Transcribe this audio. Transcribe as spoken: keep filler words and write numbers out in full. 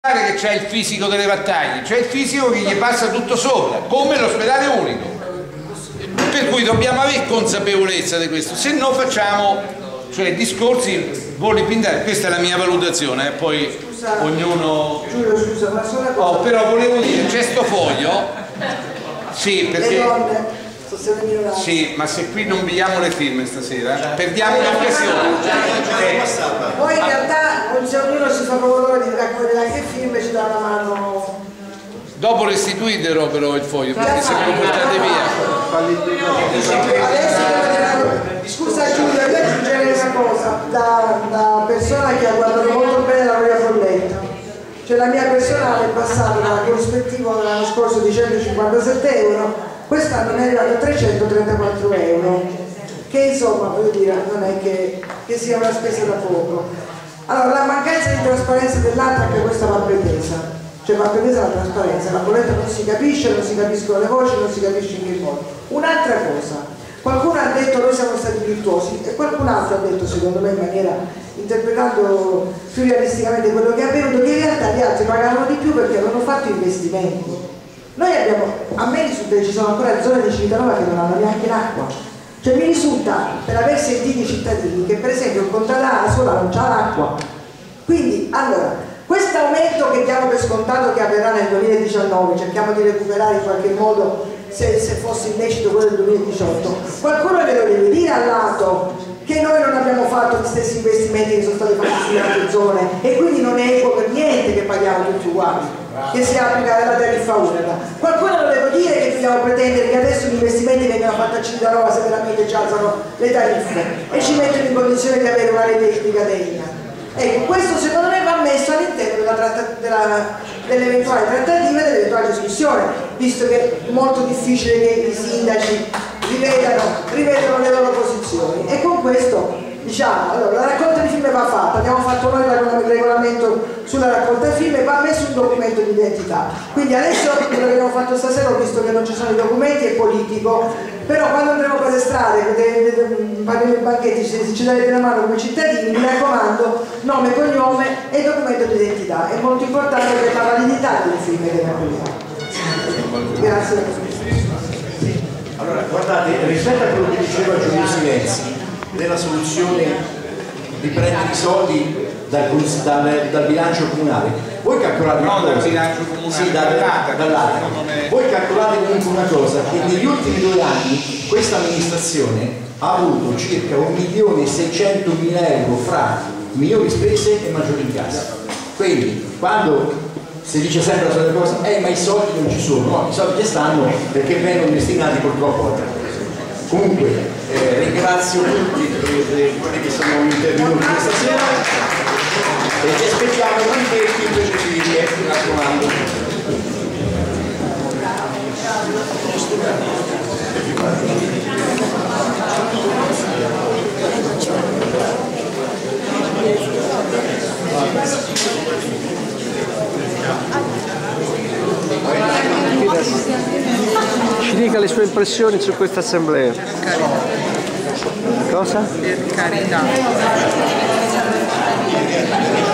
che c'è il fisico delle battaglie, c'è il fisico che gli passa tutto sopra, come l'ospedale unico. Per cui dobbiamo avere consapevolezza di questo, se no facciamo cioè discorsi voli pindari. Questa è la mia valutazione, eh? Poi scusa, ognuno. Giulio, scusa, ma solo una cosa. Oh, però volevo dire, c'è sto foglio, sì, perché. Le donne. Sì, ma se qui non viviamo le firme stasera, eh, perdiamo l'occasione. Poi in realtà se ognuno si fa proprio di raccogliere anche firme, ci dà una mano. Dopo restituitelo però il foglio, perché se me lo portate via. Scusa Giulio, io aggiungerei una cosa, da, da persona che ha guardato molto bene la mia bolletta. Cioè la mia personale è passata dal corrispettivo dell'anno scorso di centocinquantasette euro. Quest'anno mi è arrivato a trecentotrentaquattro euro, che insomma voglio dire non è che, che sia una spesa da poco. Allora la mancanza di trasparenza dell'altro, anche questa va pretesa, cioè va pretesa la trasparenza, la bolletta non si capisce, non si capiscono le voci, non si capisce in che modo. Un'altra cosa, qualcuno ha detto noi siamo stati virtuosi e qualcun altro ha detto, secondo me in maniera, interpretando più realisticamente quello che è avvenuto, che in realtà gli altri pagavano di più perché avevano fatto investimenti. Noi abbiamo, a me risulta che ci sono ancora zone di Civitanova che non hanno neanche l'acqua. Cioè mi risulta, per aver sentito i cittadini, che per esempio il contrada a scuola non c'ha l'acqua. Quindi, allora, questo aumento che diamo per scontato che avverrà nel duemiladiciannove, cerchiamo di recuperare in qualche modo, se, se fosse illecito quello del duemiladiciotto, qualcuno ve lo deve dire al lato che noi non abbiamo fatto gli stessi investimenti che sono stati fatti sulle altre zone e quindi non è equo per niente che paghiamo tutti uguali, che si applica la tariffa unica. Qualcuno lo deve dire che dobbiamo pretendere che adesso gli investimenti vengano fatti a Civitanova se veramente ci alzano le tariffe e ci mettono in condizione di avere una rete idrica degna. Ecco, questo secondo me va messo all'interno dell'eventuale dell trattativa e dell'eventuale discussione, visto che è molto difficile che i sindaci rivedano, rivedano le loro posizioni. E con questo diciamo, allora, la raccolta di firme va fatta, abbiamo fatto noi il regolamento sulla raccolta firme, va messo un documento di identità. Quindi adesso quello che abbiamo fatto stasera, ho visto che non ci sono i documenti, è politico, però quando andremo per le strade, faremo i banchetti, se ci darete la mano come cittadini, mi raccomando, nome, cognome e documento di identità. È molto importante per la validità delle firme che abbiamo fatto. Grazie. Allora, guardate, rispetto a quello che diceva Giulio Silenzi, della soluzione di prendere i soldi dal, dal, dal bilancio comunale, voi calcolate no, una dal cosa, bilancio comunale, sì, dall'altra, dall'altra. È... voi calcolate comunque una cosa, che negli ultimi due anni questa amministrazione ha avuto circa un milione e seicentomila euro fra minori spese e maggiori incassi. Quindi quando si dice sempre la solita cosa, eh ma i soldi non ci sono, no, i soldi ci stanno perché vengono destinati purtroppo a altre cose. Comunque eh, ringrazio tutti quelli che sono intervenuti questa sera e ci aspettiamo i banchetti invece di dire, mi raccomando. Ci dica le sue impressioni su questa assemblea. Carità. Cosa? Per carità.